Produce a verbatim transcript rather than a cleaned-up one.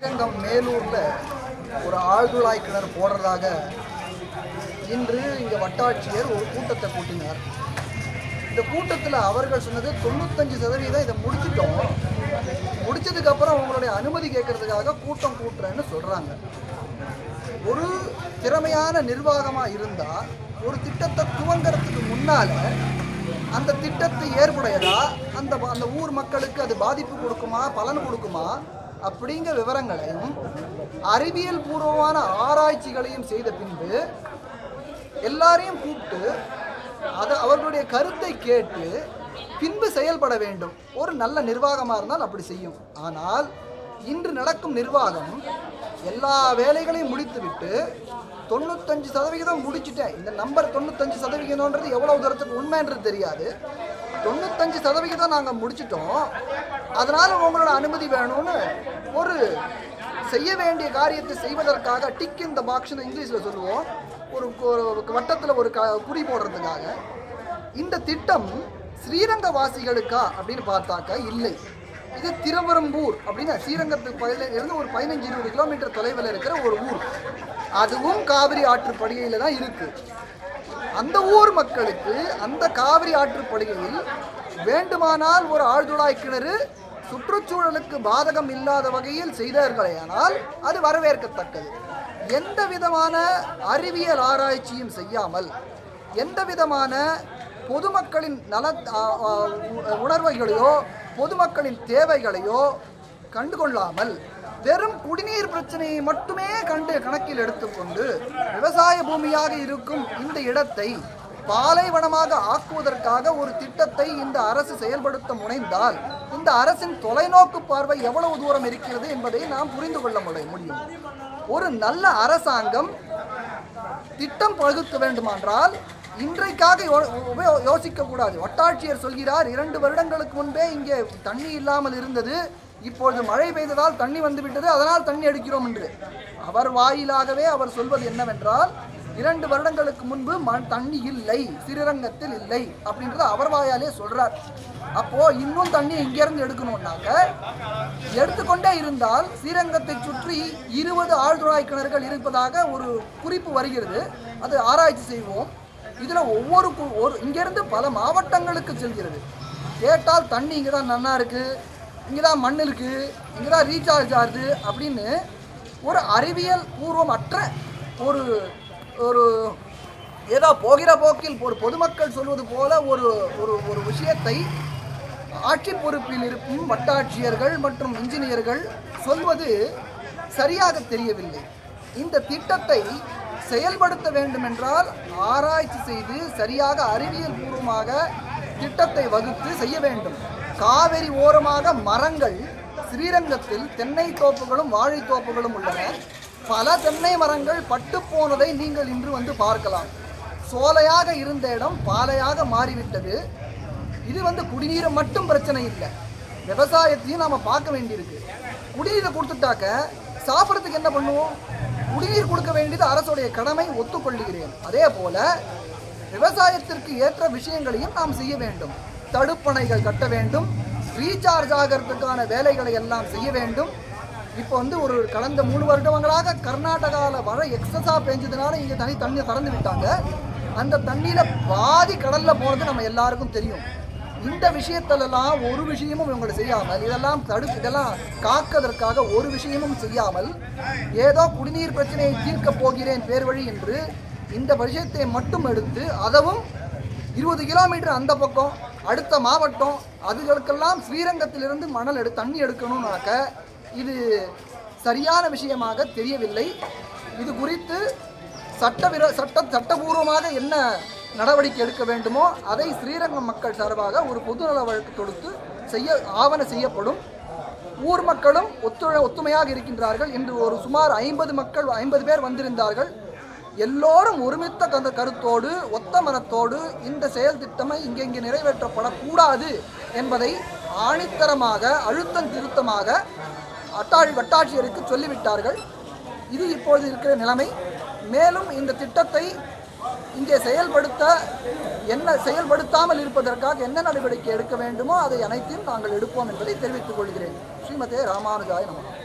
ஸ்ரீரங்கம் மேலூர்ல ஒரு ஆழ்துளாய் கிணறு போடுறதாக இன்று இங்கே வட்டாட்சியர் ஒரு கூட்டத்தை கூட்டினார். இந்த கூட்டத்தில் அவர்கள் சொன்னது தொண்ணூத்தஞ்சு சதவீதம் இதை முடிச்சிட்டோம், முடிச்சதுக்கப்புறம் அவங்களுடைய அனுமதி கேட்கறதுக்காக கூட்டம் கூட்டுறேன்னு சொல்கிறாங்க. ஒரு திறமையான நிர்வாகமாக இருந்தால் ஒரு திட்டத்தை துவங்கிறதுக்கு முன்னால் அந்த திட்டத்தை ஏற்புடையதா, அந்த அந்த ஊர் மக்களுக்கு அது பாதிப்பு கொடுக்குமா, பலன் கொடுக்குமா அப்படிங்கிற விவரங்களையும் அறிவியல் பூர்வமான ஆராய்ச்சிகளையும் செய்த பின்பு எல்லாரையும் கூப்பிட்டு அதை அவர்களுடைய கருத்தை கேட்டு பின்பு செயல்பட வேண்டும். ஒரு நல்ல நிர்வாகமாக இருந்தால் அப்படி செய்யும். ஆனால் இன்று நடக்கும் நிர்வாகம் எல்லா வேலைகளையும் முடித்துவிட்டு தொண்ணூத்தஞ்சு சதவிகிதம் முடிச்சுட்டேன், இந்த நம்பர் தொண்ணூத்தஞ்சு சதவிகிதம்ன்றது எவ்வளவு தூரத்துக்கு உண்மைன்றது தெரியாது, தொண்ணூத்தஞ்சு சதவிகிதம் நாங்கள் முடிச்சிட்டோம், அதனால் உங்களோட அனுமதி வேணும்னு ஒரு செய்ய வேண்டிய காரியத்தை செய்வதற்காக டிக் இன் த பாக்ஸ்னு இங்கிலீஷில் சொல்லுவோம், ஒரு வட்டத்தில் ஒரு க குறி போடுறதுக்காக. இந்த திட்டம் ஸ்ரீரங்கவாசிகளுக்கா அப்படின்னு பார்த்தாக்கா இல்லை. இது திருவெரும்பூர் அப்படின்னு ஸ்ரீரங்கத்துக்கு பகுதியில் இருந்து ஒரு பதினஞ்சு இருபது கிலோமீட்டர் தொலைவில் இருக்கிற ஒரு ஊர், அதுவும் காவிரி ஆற்றுப்படுகையில் தான் இருக்குது. அந்த ஊர் மக்களுக்கு அந்த காவிரி ஆற்றுப்படுகையில் வேண்டுமானால் ஒரு ஆழ்துளாய் கிணறு சுற்றுச்சூழலுக்கு பாதகம் இல்லாத வகையில் செய்தார்களேயானால் அது வரவேற்கத்தக்கது. எந்த விதமான அறிவியல் ஆராய்ச்சியும் செய்யாமல், எந்த விதமான பொதுமக்களின் நல உணர்வுகளையோ பொதுமக்களின் தேவைகளையோ கண்டுகொள்ளாமல் வெறும் குடிநீர் பிரச்சனையை மட்டுமே கண்டு கணக்கில் எடுத்துக்கொண்டு விவசாய பூமியாக இருக்கும் இந்த இடத்தை பாலைவனமாக ஆக்குவதற்காக ஒரு திட்டத்தை இந்த அரசு செயல்படுத்த முனைந்தால் இந்த அரசின் தொலைநோக்கு பார்வை எவ்வளவு தூரம் இருக்கிறது என்பதை நாம் புரிந்து கொள்ள முடியும். ஒரு நல்ல அரசாங்கம் திட்டம் பகுக்க வேண்டுமென்றால் இன்றைக்காக யோசிக்க கூடாது. வட்டாட்சியர் சொல்கிறார், இரண்டு வருடங்களுக்கு முன்பே இங்கே தண்ணி இல்லாமல் இருந்தது, இப்பொழுது மழை பெய்ததால் தண்ணி வந்துவிட்டது, அதனால் தண்ணி எடுக்கிறோம் என்று. அவர் வாயிலாகவே அவர் சொல்வது என்னவென்றால், இரண்டு வருடங்களுக்கு முன்பு மண் தண்ணி இல்லை, ஸ்ரீரங்கத்தில் இல்லை அப்படின்றத அவர் வாயாலே சொல்றார். அப்போ இன்னும் தண்ணி இங்கிருந்து எடுக்கணும்னாக்க எடுத்துக்கொண்டே இருந்தால் ஸ்ரீரங்கத்தை சுற்றி இருபது ஆழ்துளாய் கிணறுகள் இருப்பதாக ஒரு குறிப்பு வருகிறது. அது ஆராய்ச்சி செய்வோம். இதில் ஒவ்வொரு ஒரு இங்கேருந்து பல மாவட்டங்களுக்கு செல்கிறது. கேட்டால் தண்ணி இங்கே தான் நன்னா இருக்குது, இங்கே தான் மண் இருக்குது, இங்கே தான் ரீசார்ஜ் ஆகுது அப்படின்னு ஒரு அறிவியல் பூர்வமற்ற ஒரு ஒரு ஏதோ போகிற போக்கில் ஒரு பொதுமக்கள் சொல்வது போல ஒரு ஒரு ஒரு விஷயத்தை ஆட்சி பொறுப்பில் இருக்கும் வட்டாட்சியர்கள் மற்றும் இன்ஜினியர்கள் சொல்வது சரியாக தெரியவில்லை. இந்த திட்டத்தை செயல்படுத்த வேண்டுமென்றால் ஆராய்ச்சி செய்து சரியாக அறிவியல் பூர்வமாக திட்டத்தை வகுத்து செய்ய வேண்டும். காவிரி ஓரமாக மரங்கள் ஸ்ரீரங்கத்தில் தென்னை தோப்புகளும் வாழை தோப்புகளும் உள்ளன. பல தென்னை மரங்கள் பட்டு போனதை நீங்கள் இன்று வந்து பார்க்கலாம். சோலையாக இருந்த இடம் பாலையாக மாறிவிட்டது. இது வந்து குடிநீரை மட்டும் பிரச்சனை இல்லை, விவசாயத்தையும் நாம் பார்க்க வேண்டியிருக்கு. குடிநீரை கொடுத்துட்டாக்க சாப்பிட்றதுக்கு என்ன பண்ணுவோம்? குடிநீர் கொடுக்க வேண்டியது அரசுடைய கடமை, ஒத்துக்கொள்கிறேன். அதே போல விவசாயத்திற்கு ஏற்ற விஷயங்களையும் நாம் செய்ய வேண்டும். தடுப்பணைகள் கட்ட வேண்டும், ரீசார்ஜ் ஆகிறதுக்கான வேலைகளை எல்லாம் செய்ய வேண்டும். இப்போ வந்து ஒரு கடந்த மூணு வருடங்களாக கர்நாடகாவில் மழை எக்ஸஸாக பெஞ்சதுனால இங்கே தனி தண்ணி திறந்து விட்டாங்க. அந்த தண்ணியில் பாதி கடலில் போனது நம்ம எல்லாருக்கும் தெரியும். இந்த விஷயத்திலெல்லாம் ஒரு விஷயமும் இவங்களை செய்யாமல், இதெல்லாம் தடுப்பு இதெல்லாம் காக்கிறதற்காக ஒரு விஷயமும் செய்யாமல் ஏதோ குடிநீர் பிரச்சனையை தீர்க்கப் போகிறேன் பேர் வழி என்று இந்த விஷயத்தை மட்டும் எடுத்து, அதுவும் இருபது கிலோமீட்டர் அந்த பக்கம் அடுத்த மாவட்டம் அதுகளுக்கெல்லாம் ஸ்ரீரங்கத்திலிருந்து மணல் எடு தண்ணி எடுக்கணும்னாக்க இது சரியான விஷயமாக தெரியவில்லை. இது குறித்து சட்டவிரோ சட்ட சட்டபூர்வமாக என்ன நடவடிக்கை எடுக்க வேண்டுமோ அதை ஸ்ரீரங்கம் மக்கள் சார்பாக ஒரு பொதுநல வழக்கு தொடுத்து செய்ய ஆவண செய்யப்படும். ஊர் மக்களும் ஒத்துழ ஒத்துமையாக இருக்கின்றார்கள். இன்று ஒரு சுமார் ஐம்பது மக்கள் ஐம்பது பேர் வந்திருந்தார்கள். எல்லோரும் ஒருமித்த கந்த கருத்தோடு ஒத்த மனத்தோடு இந்த செயல் திட்டமை இங்கெங்கே நிறைவேற்றப்படக்கூடாது என்பதை ஆணித்தரமாக அழுத்தம் திருத்தமாக அட்டாழ் வட்டாட்சியருக்கு சொல்லிவிட்டார்கள். இது இப்பொழுது இருக்கிற நிலைமை. மேலும் இந்த திட்டத்தை இங்கே செயல்படுத்த என்ன செயல்படுத்தாமல் இருப்பதற்காக என்ன நடவடிக்கை எடுக்க வேண்டுமோ அதை அனைத்தையும் நாங்கள் எடுப்போம் என்பதை தெரிவித்துக் கொள்கிறேன். ஸ்ரீமதே ராமானுஜாய நமः.